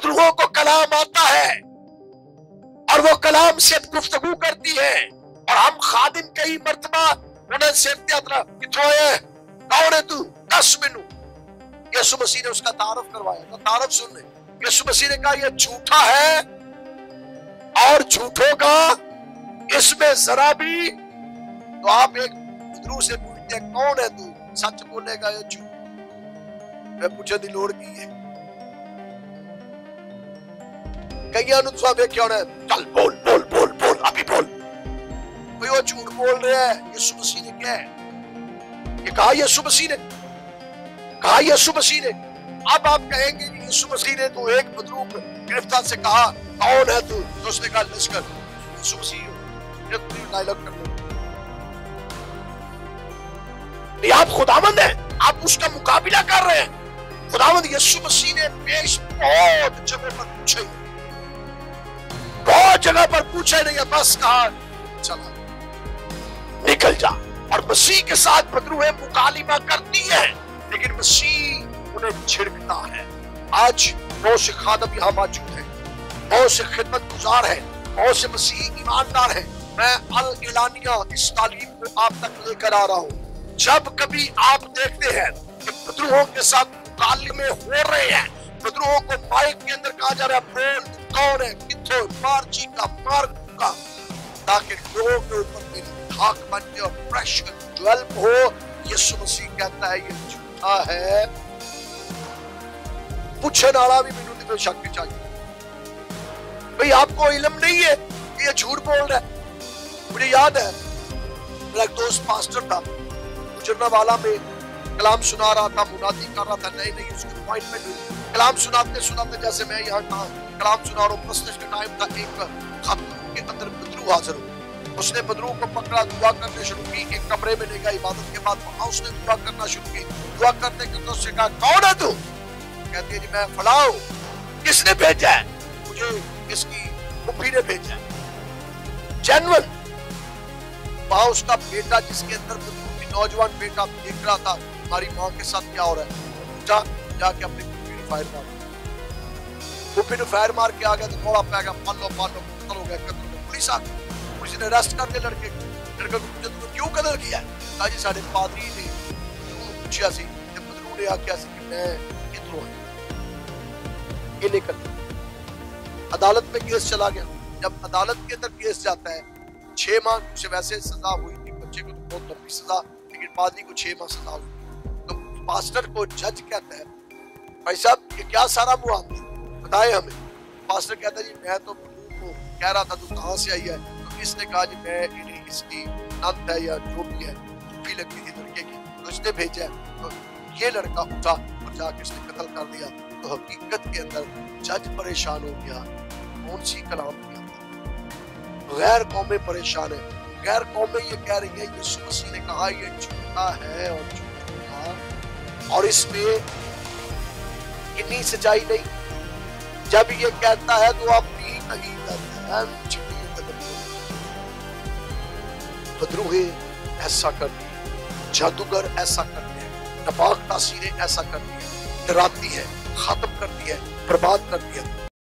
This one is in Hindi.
बदरूहों को कलाम आता है और वो कलाम से गुफ्तगू करती है, और हम खादिम कई मर्तबा उन्हें सेवते अतरा किथों है, कौन है तू, दस मिनू। यीशु मसीह ने उसका तारफ करवाया। तो तारफ सुन ले, यीशु मसीह ने कहा यह झूठा है और झूठों का इसमें जरा भी। तो आप एक बदरू से पूछते हैं कौन है तू, सच बोलेगा या झूठ? मैं पूछे दी लोड़ की है। कई अनुसार क्या होना है, चल बोल बोल बोल बोल अभी बोल। कोई वो झूठ बोल रहा है। यीशु मसीह ने क्या है ये कहा, यीशु मसीह ने कहा, यीशु मसीह ने। अब आप कहेंगे कि यीशु मसीह ने तो एक बदरू गिरफ्तार से कहा कौन है तू, तो उसने कहा लश्कर। यीशु मसीह डायलॉग कर दो, आप खुदावंद है, आप उसका मुकाबला कर रहे हैं। खुदावंद यीशु मसीह ने पेश बहुत जगह पर पूछे, बहुत जगह पर पूछे नहीं, बस कहा चला निकल जा। और मसीह के साथ बदरूहें मुकालिमा करती है, लेकिन मसीह उन्हें छिड़कता है। आज बहुत से खादम यहाँ मौजूद है, बहुत से खिदमत गुजार है, बहुत से मसीही ईमानदार है। मैं अल एलानिया इस तालीम को आप तक लेकर आ रहा हूँ। जब कभी आप देखते हैं कि बदरूहों के साथ मुकालिमे हो रहे हैं, बदरूहों को माइक के अंदर कहा जा रहा है बोल कौन है, किथों मार चीका मार का, ताकि लोगों के ऊपर मेरी धाक बन जाए और प्रेशर डेवलप हो। यीशु मसीह कहता है ये झूठा है। पूछने वाला भी मेनू तो शक चाहिए, भाई आपको इल्म नहीं है ये झूठ बोल रहा है। मुझे याद है मेरा एक दोस्त पास्टर था, गुजरना वाला में कलाम सुना रहा था, मुनादी कर रहा था, नई नई उसकी अपॉइंटमेंट हुई। कलाम सुनाते सुनाते जैसे मैं यहाँ कलाम सुना रहा हूँ, प्रस्तुत का टाइम था, एक खातून के अंदर बदरू हाजिर हुआ। उसने बदरू को पकड़ा, दुआ करने शुरू की। एक कमरे में ले गया, इबादत के बाद वहां उसने दुआ करना शुरू की। दुआ करते करते उससे कहा कौन है तू? कहती है जी मैं फलां हूं। किसने भेजा है? मुझे इसकी पुप्पी ने भेजा है। जेन्युइन। वहां उसका बेटा जिसके अंदर बदरू की नौजवान बेटा देख रहा था हमारी माँ के साथ क्या हो रहा है, जाके अपनी पुप्पी ने फायर मार, पुप्पी ने फायर मार के आ गया तो थोड़ा पै गया, पालो कत्ल हो गया। पुलिस आ गई, पुलिस ने अरेस्ट कर लिया लड़के को पूछा तूने क्यों कत्ल किया है? कहा जी साडे पादरी ने पूछा सी ते बदरू ने आख्या सी कि मैं किधरों आया, ये लेकर अदालत में केस चला गया। जब अदालत के अंदर केस जाता है 6 माह उसे वैसे सजा हुई थी, बच्चे को तो बहुत लंबी सजा, लेकिन पादरी को 6 माह सजा हुई। तो पास्टर को जज कहता है भाई साहब ये क्या सारा मुआवजा बताए हमें। पास्टर कहता है जी मैं तो बदरू को कह रहा था तू कहाँ से आई है, तो इसने कहा जी मैं इन्हें इसकी नंद है या जो भी है चुप्पी लगती थी लड़के की, तो इसने भेजा। तो ये लड़का उठा और जाके इसने कत्ल कर दिया। तो हकीकत के अंदर जज परेशान हो गया, कौन सी कलाम किया, गैर कौमें परेशान है। गैर कौमें ये कह रही है यीशु मसीह ने कहा ये झूठा है और झूठा, और इसमें कितनी सच्चाई नहीं। जब ये कहता है तो आप भी नहीं करते हैं। बदरूहें ऐसा करती है, जादूगर ऐसा करते हैं, नापाक तासीरें ऐसा करती है, डराती है, खत्म करती है, बर्बाद करती है।